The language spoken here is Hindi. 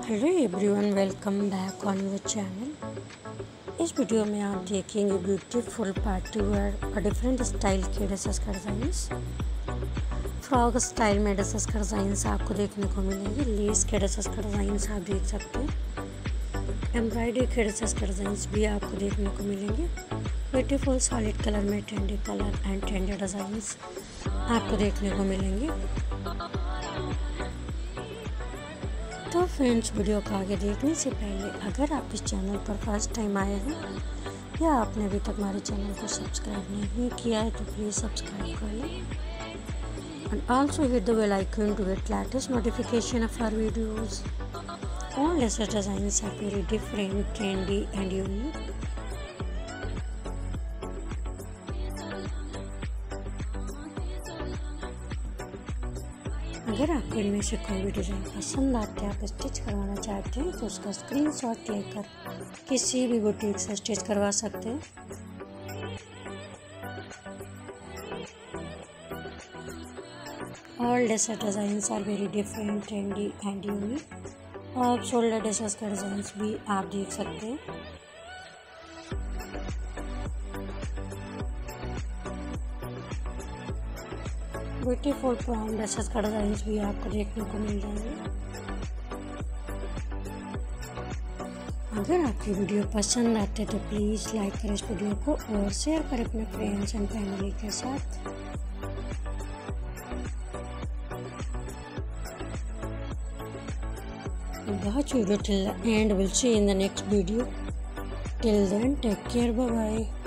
Hello everyone, welcome back on your channel. इस वीडियो में आप देखेंगे ब्यूटीफुल पार्टी वेयर और डिफरेंट स्टाइल के ड्रेसेस का डिज़ाइंस। फ्रॉक स्टाइल में ड्रेसेस का डिज़ाइंस आपको देखने को मिलेंगे। लेस के ड्रेसेस का डिज़ाइंस आप देख सकते हैं। एम्ब्रॉयडरी के ड्रेसेस के डिज़ाइंस भी आपको देखने को मिलेंगे। ब्यूटीफुल सॉलिड कलर में trendy colour and trendy designs आपको देखने को मिलेंगे। तो फ्रेंड्स, वीडियो को आगे देखने से पहले अगर आप इस चैनल पर फर्स्ट टाइम आए हैं या आपने अभी तक हमारे चैनल को सब्सक्राइब नहीं किया है तो प्लीज़ सब्सक्राइब कर लें and also hit the bell icon to get latest notification of our videos. All dresses designs are very different, trendy and unique. अगर आपको इनमें से कोई भी डिज़ाइन पसंद आते हैं, आप स्टिच करवाना चाहते हैं तो उसका स्क्रीनशॉट लेकर किसी भी बुटीक से स्टिच करवा सकते हैं। All dresses designs are very different, trendy and unique. और शोल्डर ड्रेसेस का डिज़ाइंस भी आप देख सकते हैं। ब्यूटीफुल प्रॉन ड्रेसेस का डिज़ाइंस भी आपको देखने को मिल जाएंगे। अगर आपकी वीडियो पसंद आते तो प्लीज़ लाइक करें इस वीडियो को और शेयर करें अपने फ्रेंड्स एंड फैमिली के साथ। Watch video till the end. We'll see in the next video. Till then, take care. Bye bye.